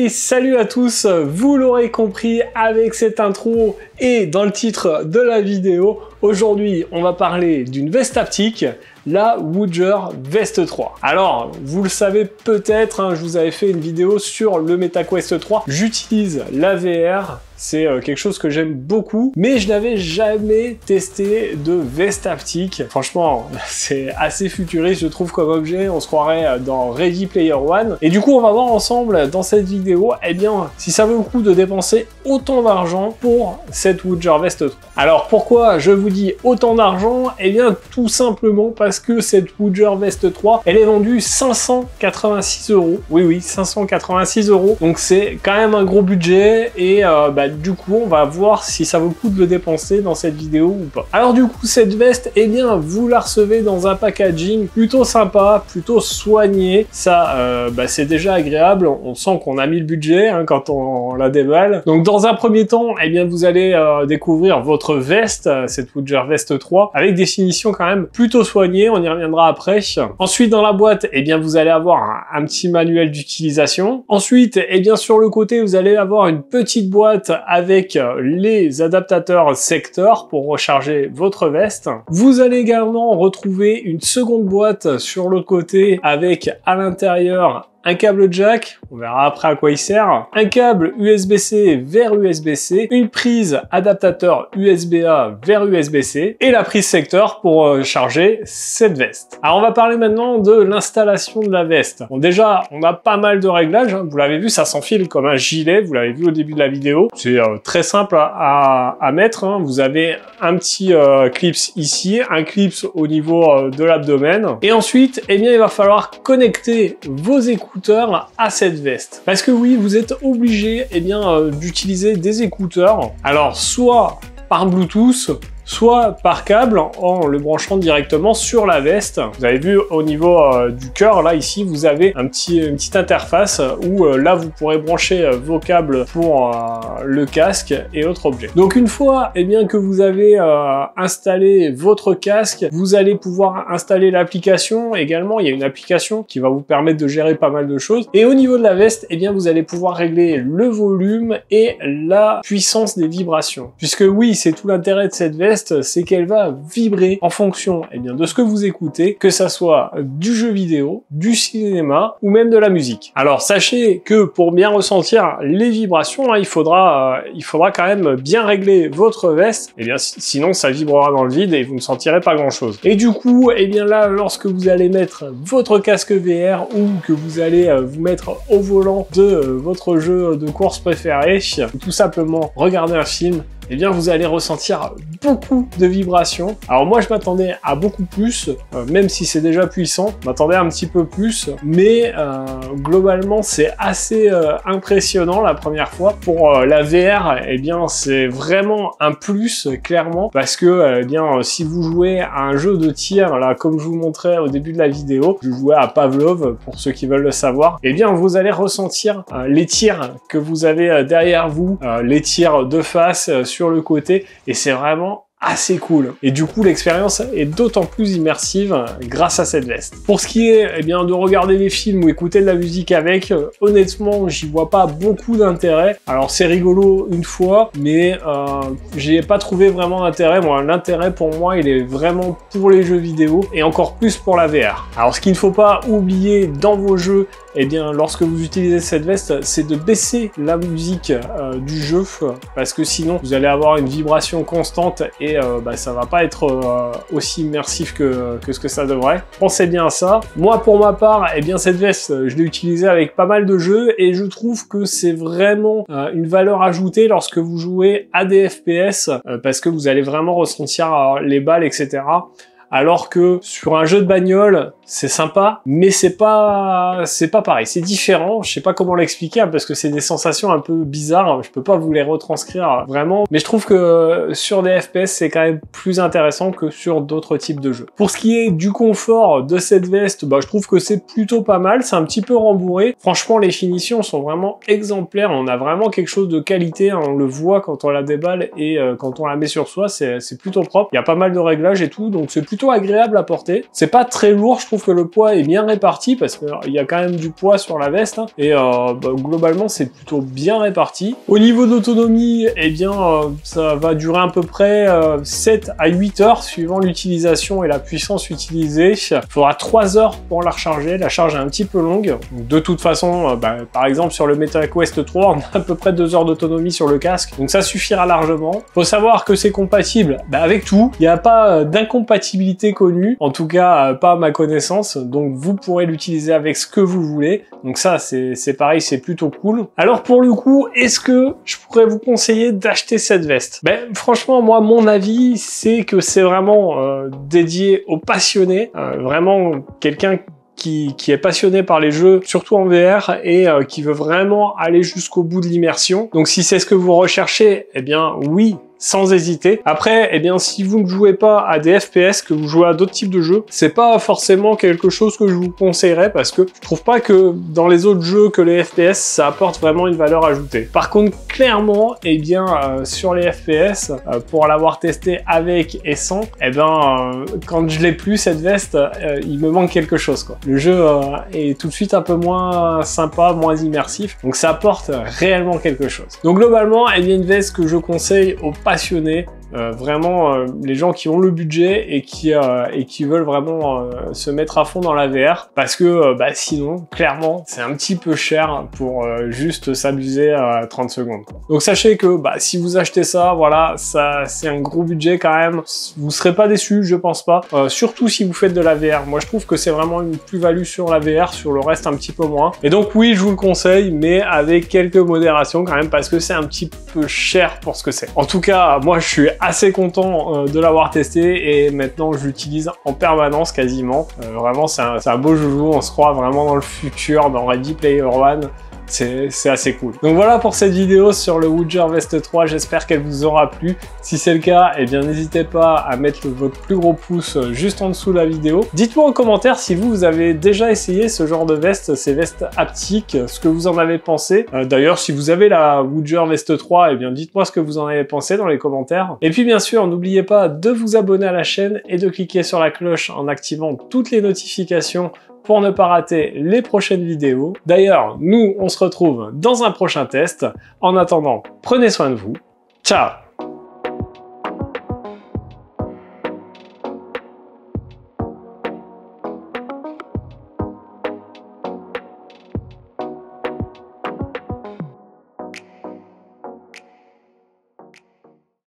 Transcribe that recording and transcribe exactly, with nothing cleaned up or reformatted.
Et salut à tous, vous l'aurez compris avec cette intro et dans le titre de la vidéo, aujourd'hui on va parler d'une veste haptique, la Woodger Vest trois. Alors, vous le savez peut-être, hein, je vous avais fait une vidéo sur le MetaQuest trois. J'utilise la V R, c'est euh, quelque chose que j'aime beaucoup, mais je n'avais jamais testé de veste haptique. Franchement, c'est assez futuriste, je trouve, comme objet. On se croirait dans Ready Player One. Et du coup, on va voir ensemble dans cette vidéo, eh bien, si ça vaut le coup de dépenser autant d'argent pour cette Woodger Vest trois. Alors, pourquoi je vous dis autant d'argent? Eh bien, tout simplement parce que cette Woodger Vest trois, elle est vendue cinq cent quatre-vingt-six euros. Oui, oui, cinq cent quatre-vingt-six euros. Donc, c'est quand même un gros budget et euh, bah, du coup, on va voir si ça vaut le coup de le dépenser dans cette vidéo ou pas. Alors, du coup, cette veste, eh bien, vous la recevez dans un packaging plutôt sympa, plutôt soigné. Ça, euh, bah, c'est déjà agréable. On sent qu'on a mis le budget hein, quand on, on la déballe. Donc, dans un premier temps, eh bien, vous allez euh, découvrir votre veste, cette Woodger Vest trois, avec des finitions quand même plutôt soignées. On y reviendra après. Ensuite, dans la boîte, eh bien, vous allez avoir un, un petit manuel d'utilisation. Ensuite, eh bien, sur le côté, vous allez avoir une petite boîte avec les adaptateurs secteurs pour recharger votre veste. Vous allez également retrouver une seconde boîte sur le côté avec à l'intérieur un câble jack, on verra après à quoi il sert, un câble U S B C vers U S B C, une prise adaptateur U S B A vers U S B C et la prise secteur pour euh, charger cette veste. Alors on va parler maintenant de l'installation de la veste. Bon déjà, on a pas mal de réglages, hein. Vous l'avez vu, ça s'enfile comme un gilet, vous l'avez vu au début de la vidéo. C'est euh, très simple à, à, à mettre, hein. Vous avez un petit euh, clips ici, un clips au niveau euh, de l'abdomen et ensuite, eh bien, il va falloir connecter vos écouteurs à cette veste. Parce que oui, vous êtes obligé eh bien euh, d'utiliser des écouteurs. Alors soit par Bluetooth, soit par câble en le branchant directement sur la veste. Vous avez vu au niveau euh, du cœur, là ici, vous avez un petit, une petite interface où euh, là vous pourrez brancher euh, vos câbles pour euh, le casque et autres objets. Donc une fois eh bien, que vous avez euh, installé votre casque, vous allez pouvoir installer l'application. Également, il y a une application qui va vous permettre de gérer pas mal de choses. Et au niveau de la veste, eh bien, vous allez pouvoir régler le volume et la puissance des vibrations. Puisque oui, c'est tout l'intérêt de cette veste, c'est qu'elle va vibrer en fonction eh bien, de ce que vous écoutez, que ça soit du jeu vidéo, du cinéma ou même de la musique. Alors sachez que pour bien ressentir les vibrations, hein, il faudra, euh, il faudra quand même bien régler votre veste, eh bien, sinon ça vibrera dans le vide et vous ne sentirez pas grand chose. Et du coup, eh bien là, lorsque vous allez mettre votre casque V R ou que vous allez euh, vous mettre au volant de euh, votre jeu de course préféré, ou tout simplement regarder un film, eh bien vous allez ressentir beaucoup de vibrations. Alors moi je m'attendais à beaucoup plus, euh, même si c'est déjà puissant, je m'attendais un petit peu plus, mais euh, globalement c'est assez euh, impressionnant la première fois. Pour euh, la V R, eh bien c'est vraiment un plus, clairement, parce que eh bien si vous jouez à un jeu de tir, là comme je vous montrais au début de la vidéo, je jouais à Pavlov, pour ceux qui veulent le savoir, eh bien vous allez ressentir euh, les tirs que vous avez euh, derrière vous, euh, les tirs de face, euh, sur le côté, et c'est vraiment assez cool. Et du coup, l'expérience est d'autant plus immersive grâce à cette veste. Pour ce qui est eh bien, de regarder des films ou écouter de la musique avec, euh, honnêtement, j'y vois pas beaucoup d'intérêt. Alors, c'est rigolo une fois, mais euh, j'ai pas trouvé vraiment d'intérêt. Moi, l'intérêt pour moi, il est vraiment pour les jeux vidéo et encore plus pour la V R. Alors, ce qu'il ne faut pas oublier dans vos jeux, eh bien, lorsque vous utilisez cette veste, c'est de baisser la musique euh, du jeu, parce que sinon, vous allez avoir une vibration constante et et euh, bah, ça va pas être euh, aussi immersif que, que ce que ça devrait. Pensez bien à ça. Moi, pour ma part, eh bien, cette veste, je l'ai utilisée avec pas mal de jeux et je trouve que c'est vraiment euh, une valeur ajoutée lorsque vous jouez à des F P S euh, parce que vous allez vraiment ressentir euh, les balles, et cetera. Alors que sur un jeu de bagnole, c'est sympa, mais c'est pas, c'est pas pareil, c'est différent. Je sais pas comment l'expliquer hein, parce que c'est des sensations un peu bizarres. Je peux pas vous les retranscrire vraiment, mais je trouve que sur des F P S, c'est quand même plus intéressant que sur d'autres types de jeux. Pour ce qui est du confort de cette veste, bah, je trouve que c'est plutôt pas mal. C'est un petit peu rembourré. Franchement, les finitions sont vraiment exemplaires. On a vraiment quelque chose de qualité. Hein. On le voit quand on la déballe et euh, quand on la met sur soi, c'est plutôt propre. Il y a pas mal de réglages et tout, donc c'est plutôt agréable à porter. C'est pas très lourd, je trouve. trouve que le poids est bien réparti parce qu'il y a quand même du poids sur la veste, hein, et euh, bah, globalement c'est plutôt bien réparti. Au niveau d'autonomie, eh bien euh, ça va durer à peu près euh, sept à huit heures suivant l'utilisation et la puissance utilisée. Il faudra trois heures pour la recharger, la charge est un petit peu longue. De toute façon, euh, bah, par exemple sur le MetaQuest trois, on a à peu près deux heures d'autonomie sur le casque, donc ça suffira largement. Faut savoir que c'est compatible bah, avec tout, il n'y a pas euh, d'incompatibilité connue, en tout cas euh, pas à ma connaissance, donc vous pourrez l'utiliser avec ce que vous voulez, donc ça c'est pareil, c'est plutôt cool. Alors pour le coup, est-ce que je pourrais vous conseiller d'acheter cette veste? Ben franchement, moi mon avis c'est que c'est vraiment euh, dédié aux passionnés, euh, vraiment quelqu'un Qui, qui est passionné par les jeux, surtout en V R, et euh, qui veut vraiment aller jusqu'au bout de l'immersion. Donc si c'est ce que vous recherchez, eh bien oui, sans hésiter. Après, eh bien, si vous ne jouez pas à des F P S, que vous jouez à d'autres types de jeux, c'est pas forcément quelque chose que je vous conseillerais parce que je trouve pas que dans les autres jeux que les F P S, ça apporte vraiment une valeur ajoutée. Par contre, clairement, eh bien, euh, sur les F P S, euh, pour l'avoir testé avec et sans, eh ben, euh, quand je l'ai plus cette veste, euh, il me manque quelque chose, quoi. Le jeu euh, est tout de suite un peu moins sympa, moins immersif, donc ça apporte réellement quelque chose. Donc globalement, eh bien, une veste que je conseille aux passionnés, euh, vraiment euh, les gens qui ont le budget et qui euh, et qui veulent vraiment euh, se mettre à fond dans la V R, parce que euh, bah, sinon clairement c'est un petit peu cher pour euh, juste s'amuser à trente secondes, quoi. Donc sachez que bah, si vous achetez ça, voilà, ça c'est un gros budget quand même, vous serez pas déçus, je pense pas, euh, surtout si vous faites de la V R. Moi je trouve que c'est vraiment une plus-value sur la V R, sur le reste un petit peu moins, et donc oui, je vous le conseille, mais avec quelques modérations quand même, parce que c'est un petit peu cher pour ce que c'est. En tout cas, moi je suis assez content euh, de l'avoir testé et maintenant je l'utilise en permanence quasiment. Euh, vraiment c'est un, un beau joujou, on se croit vraiment dans le futur, dans Ready Player One. C'est assez cool. Donc voilà pour cette vidéo sur le Woodger Vest trois, j'espère qu'elle vous aura plu. Si c'est le cas, eh bien n'hésitez pas à mettre le, votre plus gros pouce juste en dessous de la vidéo. Dites-moi en commentaire si vous, vous avez déjà essayé ce genre de veste, ces vestes haptiques, ce que vous en avez pensé. Euh, D'ailleurs, si vous avez la Woodger Vest trois, eh bien dites-moi ce que vous en avez pensé dans les commentaires. Et puis bien sûr, n'oubliez pas de vous abonner à la chaîne et de cliquer sur la cloche en activant toutes les notifications pour ne pas rater les prochaines vidéos. D'ailleurs, nous, on se retrouve dans un prochain test. En attendant, prenez soin de vous. Ciao!